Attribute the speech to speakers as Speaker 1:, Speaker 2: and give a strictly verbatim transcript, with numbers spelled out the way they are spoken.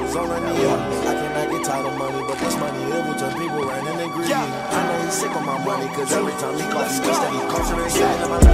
Speaker 1: diamonds all on the ear. I cannot get tired of money, but this money it will turn people right in and greedy. I know he's sick of my money, cause every time he calls, he steady coughing and saying that my